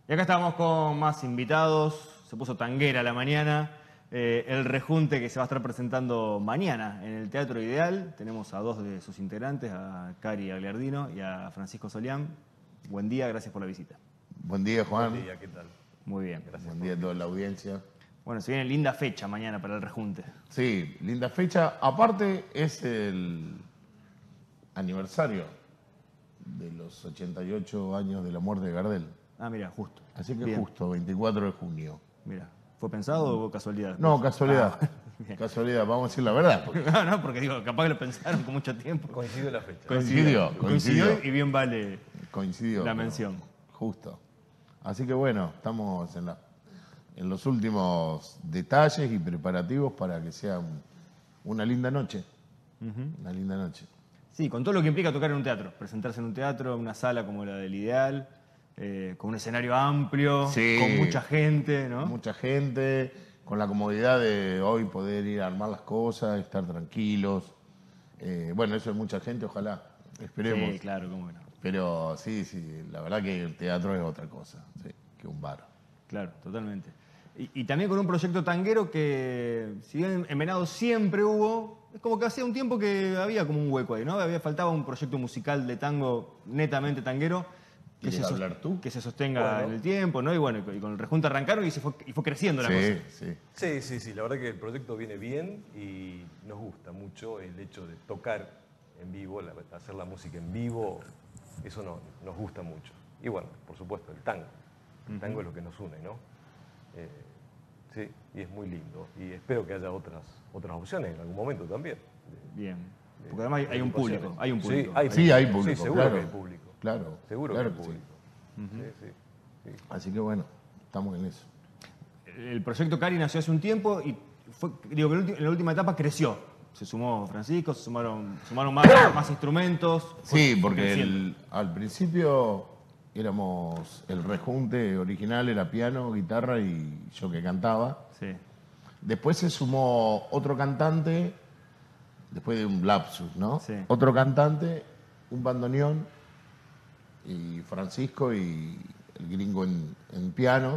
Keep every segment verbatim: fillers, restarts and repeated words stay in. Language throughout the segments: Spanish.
Y acá estamos con más invitados, se puso tanguera la mañana, eh, el rejunte que se va a estar presentando mañana en el Teatro Ideal. Tenemos a dos de sus integrantes, a Cari Agliardino y a Francisco Solián. Buen día, gracias por la visita. Buen día, Juan. Buen día, ¿qué tal? Muy bien. Gracias. Buen día a toda la audiencia. Bueno, se viene linda fecha mañana para el rejunte. Sí, linda fecha. Aparte es el aniversario de los ochenta y ocho años de la muerte de Gardel. Ah, mira, justo. Así que Bien. justo, veinticuatro de junio. Mira, ¿fue pensado o casualidad? No, casualidad. Ah, casualidad, vamos a decir la verdad. Porque... No, no, porque digo, capaz que lo pensaron con mucho tiempo. Coincidió la fecha. Coincidió, Coincidió, coincidió. y bien vale Coincidió. la mención. Justo. Así que bueno, estamos en, la, en los últimos detalles y preparativos para que sea un, una linda noche. Uh-huh. Una linda noche. Sí, con todo lo que implica tocar en un teatro. Presentarse en un teatro, en una sala como la del Ideal, eh, con un escenario amplio, sí, con mucha gente, ¿no? Mucha gente, con la comodidad de hoy poder ir a armar las cosas, estar tranquilos. Eh, bueno, eso es mucha gente, ojalá, esperemos. Sí, claro, cómo no. Pero sí, sí, la verdad que el teatro es otra cosa, sí, que un bar. Claro, totalmente. Y, y también con un proyecto tanguero que, si bien en Venado siempre hubo, es como que hacía un tiempo que había como un hueco ahí, ¿no? Había faltaba un proyecto musical de tango netamente tanguero que, se, hablar tú? que se sostenga bueno. en el tiempo, ¿no? Y bueno, y con el rejunte arrancaron y, se fue, y fue creciendo la sí, cosa. Sí, sí, sí, sí. La verdad que el proyecto viene bien y nos gusta mucho el hecho de tocar en vivo, la, hacer la música en vivo. Eso no, nos gusta mucho. Y bueno, por supuesto, el tango. El tango uh-huh. es lo que nos une, ¿no? Eh, sí, y es muy lindo. Y espero que haya otras, otras opciones en algún momento también. Bien. Porque además hay, hay un público. Hay un público. Sí, hay, sí, hay público. Sí, seguro claro, que hay público. Claro. Seguro claro que hay público. Sí. Uh-huh. Sí, sí, sí. Así que bueno, estamos en eso. El proyecto Cari nació hace un tiempo y fue, digo que en la última etapa creció. Se sumó Francisco, se sumaron, sumaron más, más instrumentos. Sí, porque el, al principio éramos, el rejunte original era piano, guitarra y yo que cantaba. Sí. Después se sumó otro cantante, después de un lapsus, ¿no? Sí. Otro cantante, un bandoneón, y Francisco y el gringo en, en piano.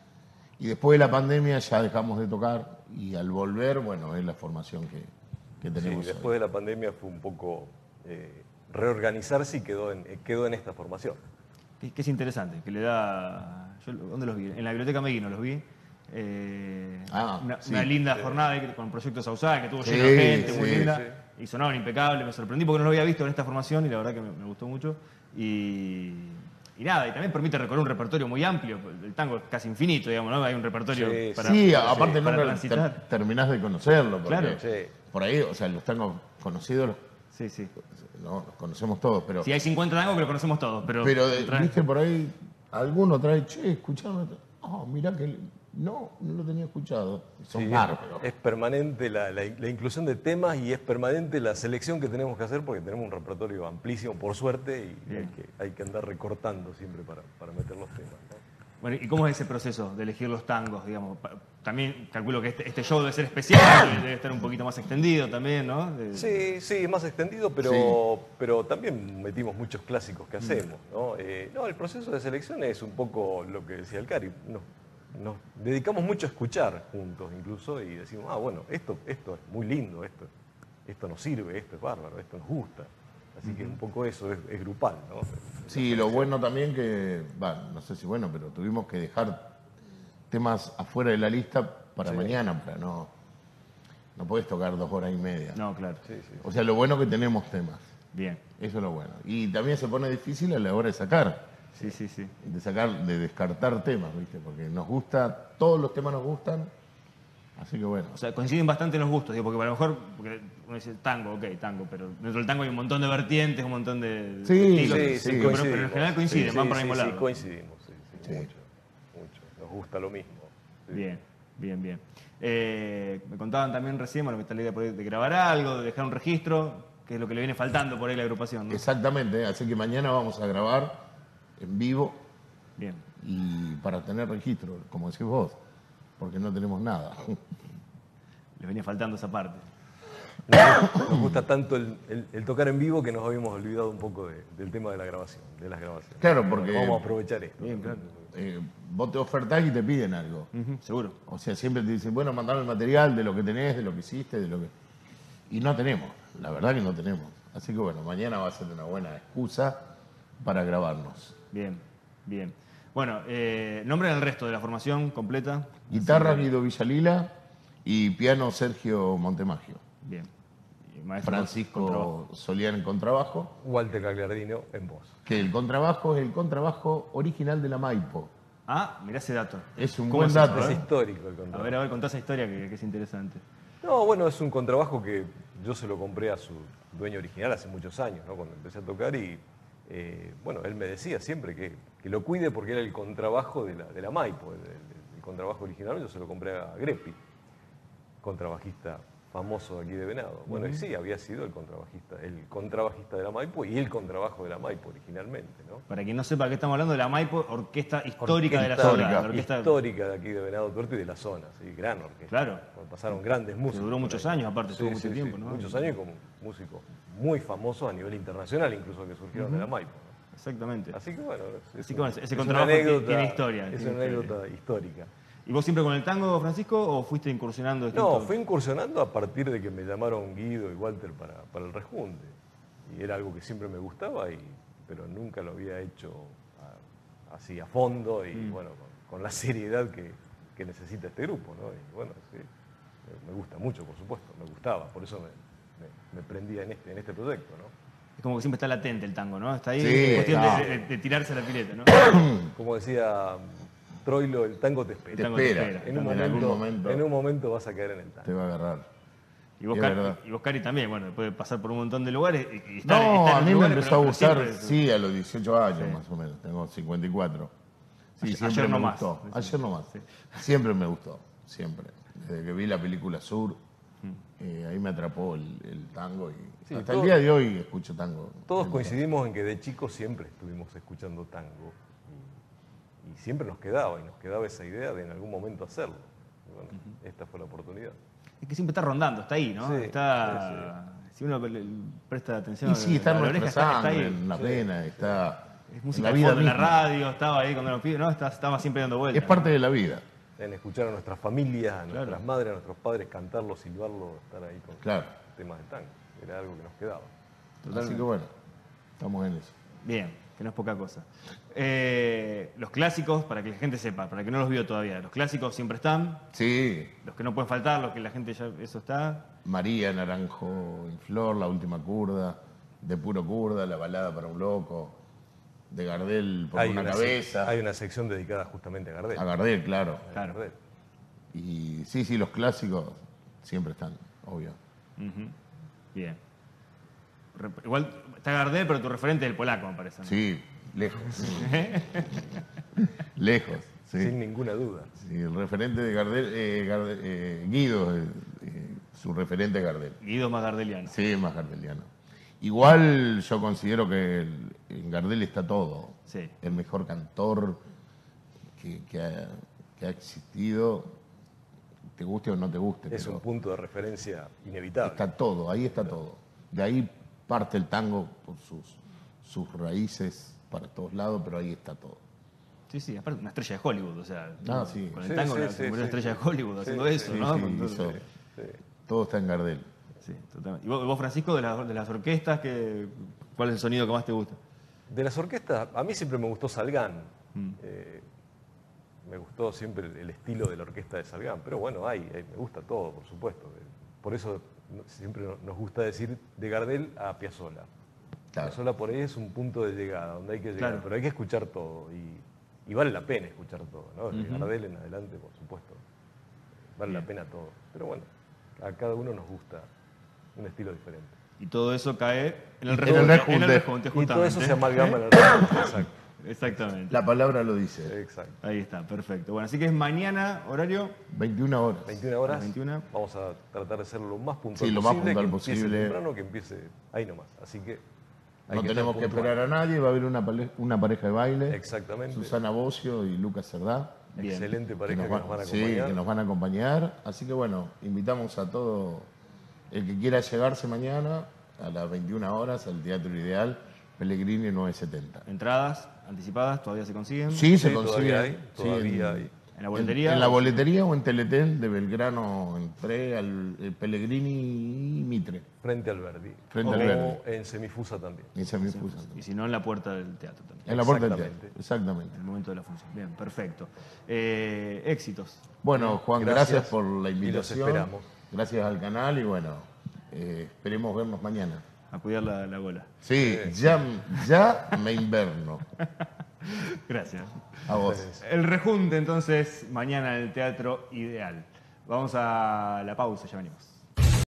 Y después de la pandemia ya dejamos de tocar y al volver, bueno, es la formación que... que tenemos sí, después hoy. de la pandemia fue un poco eh, reorganizarse y quedó en, quedó en esta formación. Que, que es interesante, que le da... Yo, ¿dónde los vi? En la Biblioteca Meguino los vi. Eh, ah, una, sí. una linda sí. jornada con el proyecto Sausá, que tuvo sí, lleno de gente, sí, muy linda. Sí. Y sonaban impecable, me sorprendí porque no lo había visto en esta formación y la verdad que me, me gustó mucho. Y, y nada, y también permite recorrer un repertorio muy amplio. El tango es casi infinito, digamos, ¿no? Hay un repertorio sí, para Sí, para, aparte para nunca transitar. ter, terminás de conocerlo. Porque Claro. Sí. Por ahí, o sea, los tangos conocidos, Sí, sí. no, los conocemos todos, pero... Sí, hay cincuenta tangos que lo conocemos todos, pero... Pero, trae... viste, por ahí, alguno trae, che, escuchame, oh, mirá que... No, no lo tenía escuchado. Son Sí, bárbaros. es, es permanente la, la, la inclusión de temas y es permanente la selección que tenemos que hacer porque tenemos un repertorio amplísimo, por suerte, y hay que, hay que andar recortando siempre para, para meter los temas, ¿no? Bueno, ¿y cómo es ese proceso de elegir los tangos, digamos? También calculo que este, este show debe ser especial, debe estar un poquito más extendido también, ¿no? De... Sí, sí, es más extendido, pero, sí. pero también metimos muchos clásicos que hacemos, ¿no? Eh, no, el proceso de selección es un poco lo que decía el Cari. Nos, nos dedicamos mucho a escuchar juntos incluso y decimos, ah, bueno, esto, esto es muy lindo, esto, esto nos sirve, esto es bárbaro, esto nos gusta. Así que un poco eso es, es grupal, ¿no? Sí, lo bueno también que, bueno, no sé si bueno, pero tuvimos que dejar temas afuera de la lista para sí. mañana, para no, no podés tocar dos horas y media. No, claro. Sí, sí, o sea, lo bueno que tenemos temas. Bien. Eso es lo bueno. Y también se pone difícil a la hora de sacar. Sí, sí, sí. De sacar, de descartar temas, ¿viste? Porque nos gusta, todos los temas nos gustan. Así que bueno. O sea, coinciden bastante en los gustos, digo, porque a lo mejor porque uno dice tango, ok, tango, pero dentro del tango hay un montón de vertientes, un montón de, sí, de estilos. Sí, sí, pero, pero en general coinciden, sí, van sí, por el mismo sí, lado. Sí, coincidimos, sí, sí, sí. mucho, mucho. Nos gusta lo mismo. Sí. Bien, bien, bien. Eh, me contaban también recién, bueno, que está la idea de grabar algo, de dejar un registro, que es lo que le viene faltando por ahí a la agrupación, ¿no? Exactamente, así que mañana vamos a grabar en vivo. Bien. Y para tener registro, como decís vos, porque no tenemos nada. Les venía faltando esa parte. nos, nos gusta tanto el, el- el tocar en vivo que nos habíamos olvidado un poco de- del tema de la grabación, de las grabaciones. Claro, Bueno, porque- vamos a aprovechar esto. Bien, claro. Eh, vos te ofertás y te piden algo. Ujú, seguro. O sea, siempre te dicen, bueno, mandame el material de lo que tenés, de lo que hiciste, de lo que... Y no tenemos, la verdad que no tenemos. Así que bueno, mañana va a ser una buena excusa para grabarnos. Bien, bien. Bueno, eh, nombre del resto de la formación completa. Guitarra Guido Villalila y piano Sergio Montemaggio. Bien. Y maestro contrabajo. Francisco Solián en contrabajo, Walter Gagliardino en voz. que el contrabajo es el contrabajo original de la Maipo. Ah, mirá ese dato. Es un ¿Cómo buen es eso, dato, Es ¿eh? histórico el A contrabajo. ver, a ver, contá esa historia que, que es interesante. No, bueno, es un contrabajo que yo se lo compré a su dueño original hace muchos años, ¿no? Cuando empecé a tocar y, eh, bueno, él me decía siempre que, que lo cuide porque era el contrabajo de la, de la Maipo, el, el- el contrabajo original, yo se lo compré a Greppi, contrabajista famoso de aquí de Venado. Bueno, y sí, había sido el contrabajista, el contrabajista de la Maipo y el contrabajo de la Maipo originalmente, ¿no? Para quien no sepa de qué estamos hablando, de la Maipo, orquesta histórica de la Orquesta zona. la orquesta histórica de aquí de Venado Tuerto y de la zona, sí, gran orquesta. Claro. Pasaron grandes músicos. duró por muchos ahí. años, aparte, estuvo mucho tiempo, ¿no? Muchos años como músicos muy famosos a nivel internacional, incluso que surgieron de la Maipo. ¿no? Exactamente. Así que bueno, es, Así un- que bueno, ese es una contrabajo tiene- anécdota- tiene historia, Es tiene una historia. anécdota histórica. ¿Y vos siempre con el tango, Francisco, o fuiste incursionando? No, distintos- fui incursionando a partir de que me llamaron Guido y Walter para, para el rejunte. Y era algo que siempre me gustaba, y, pero nunca lo había hecho a- así a fondo y Mm. bueno, con, con la seriedad que, que necesita este grupo, ¿no? Y bueno, sí, me, me gusta mucho, por supuesto, me gustaba, por eso me, me- me prendía en este, en este proyecto, ¿no? Es como que siempre está latente el tango, ¿no? Está ahí, Sí, es cuestión de- está. de, de tirarse a la pileta, ¿no? Como decía Troilo, el tango te espera. Te tango te espera. espera. En un, En algún momento, momento. en un momento vas a caer en el tango. Te va a agarrar. Y vos, Es Cari, verdad. y vos, Cari, también, bueno, después de pasar por un montón de lugares y, y estar, No, estar a en mí me lugares, empezó pero- a pero gustar, siempre- sí, a los dieciocho años Sí. más o menos. Tengo cincuenta y cuatro. Sí, Ayer- siempre ayer me no más. gustó. Sí. Ayer no más. Sí. Siempre me gustó, siempre. Desde que vi la película Sur, Mm. eh, ahí me atrapó el, el tango y Sí, hasta todo- el día de hoy escucho tango. Todos Me coincidimos en que de chicos siempre estuvimos escuchando tango y, y siempre nos quedaba, y nos quedaba esa idea de en algún momento hacerlo. Y bueno, esta fue la oportunidad. Es que siempre está rondando, está ahí, ¿no? Sí, está... Si uno le- le presta atención Y sí, está a en la nuestra oreja, está, está sangre, ahí. en la pena, está Es en música la de vida fondo, en la misma. radio, estaba ahí cuando nos piden, ¿no? Estaba, estaba siempre dando vueltas. Es parte de la vida, En escuchar a nuestras familias, a nuestras Claro. madres, a nuestros padres cantarlo, silbarlo, estar ahí con claro. temas de tango. Era algo que nos quedaba. Así que bueno, estamos en eso. Bien, que no es poca cosa. Eh, los clásicos, para que la gente sepa, para que no los vio todavía, los clásicos siempre están, Sí, los que no pueden faltar, los que la gente ya, eso está. María, Naranjo en Flor, La Última Curda, De Puro Curda, La Balada para un Loco, de Gardel por una se- cabeza. hay una sección dedicada justamente a Gardel. A Gardel, claro. A Claro. Gardel. Y sí, sí, los clásicos siempre están, obvio. Ujú. Bien. Re- Igual está Gardel, pero tu referente es el polaco, me parece. ¿no? Sí, lejos. Lejos, sí. Sin ninguna duda. Sí, el referente de Gardel, eh, Gardel- eh, Guido, eh, eh, su referente es Gardel. Guido más gardeliano. Sí, es más gardeliano. Igual yo considero que el- en Gardel está todo. Sí. El mejor cantor que, que ha, que ha existido, te guste o no te guste. Es pero un punto de referencia inevitable. está todo, ahí está todo. De ahí parte el tango por sus, sus raíces para todos lados, pero ahí está todo. Sí, sí, aparte una estrella de Hollywood, o sea, Ah, sí. con el Sí, tango sí, la- sí, se murió una sí, estrella sí. de Hollywood Sí, haciendo sí, eso, Sí, ¿no? sí, Con todo- hizo- Sí. todo está en Gardel. Sí, totalmente. ¿Y vos, vos, Francisco, de, las- de las orquestas, que, cuál es el sonido que más te gusta? De las orquestas, a mí siempre me gustó Salgán. Mm. Eh, me gustó siempre el, el estilo de la orquesta de Salgán. Pero bueno, hay, hay- me gusta todo, por supuesto. Eh, Por eso no- siempre no- nos gusta decir de Gardel a Piazzolla. Claro. Piazzolla por ahí es un punto de llegada, donde hay que llegar. Claro. Pero hay que escuchar todo. Y, y vale la pena escuchar todo, ¿no? De Ujú. Gardel en adelante, por supuesto. Vale la pena todo. Pero bueno, a cada uno nos gusta un estilo diferente. Y todo eso cae en el En el rejunte. En el rejunte. rejunte, Y todo justamente. eso se amalgama en el rejunte, exacto. Exactamente. La palabra lo dice. Exacto. Ahí está, perfecto. Bueno, así que es mañana, horario. veintiuna horas. veintiuna horas. veintiuna. Vamos a tratar de hacerlo lo más puntual Sí, lo más posible. puntual que empiece posible. temprano, que empiece ahí nomás. Así que hay No que tenemos estar que puntual. esperar a nadie, va a haber una, pale- una pareja de baile. Exactamente. Susana Bocio y Lucas Cerdá. Bien. Excelente Que pareja nos, que va- nos van a sí, acompañar. que nos van a acompañar. Así que bueno, invitamos a todo el que quiera llegarse mañana a las veintiuna horas al Teatro Ideal, Pellegrini nueve setenta. ¿Entradas anticipadas todavía se consiguen? Sí, se Sí, consigue. todavía hay, sí, todavía en, hay. ¿En la boletería? En, en la boletería o en Teletel de Belgrano, entré al el Pellegrini y Mitre. Frente al Verdi. Frente o al Verdi. en Semifusa también. Y esa me puso. Y si no, en la puerta del teatro también. En la puerta del Exactamente. teatro. Exactamente. En el momento de la función. Bien, perfecto. Eh, éxitos. Bueno, Juan, Gracias. gracias, por la Y los invitación. esperamos. Gracias al canal y bueno, eh, esperemos vernos mañana. A cuidar la, la gola. Sí, ya, ya me inverno. Gracias. A vos. El rejunte, entonces, mañana en el Teatro Ideal. Vamos a la pausa, ya venimos.